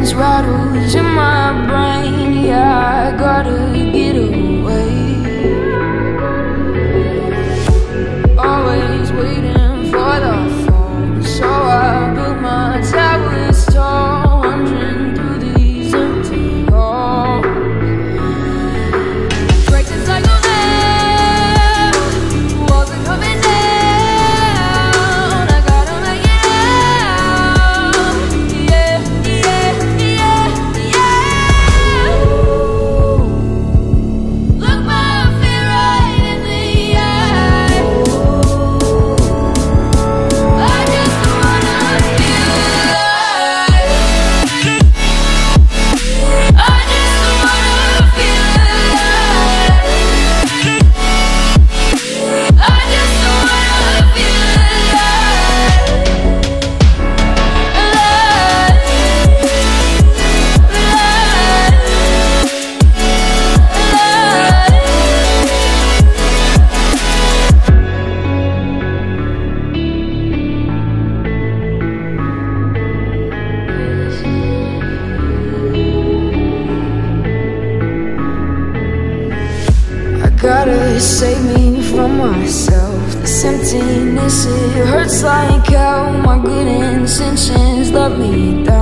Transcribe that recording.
silence rattles in my brain. Yeah, I gotta get away. Always waiting for the phone, so I built my towers tall, wandering through these empty halls. Break the cycle now, walls are coming down. I gotta make it out. Yeah, yeah, yeah, yeah. Look my fear right in the eye. I just wanna feel alive. I just wanna feel alive. I just wanna feel I gotta save me from myself. This emptiness, it hurts like hell. My good intentions let me down.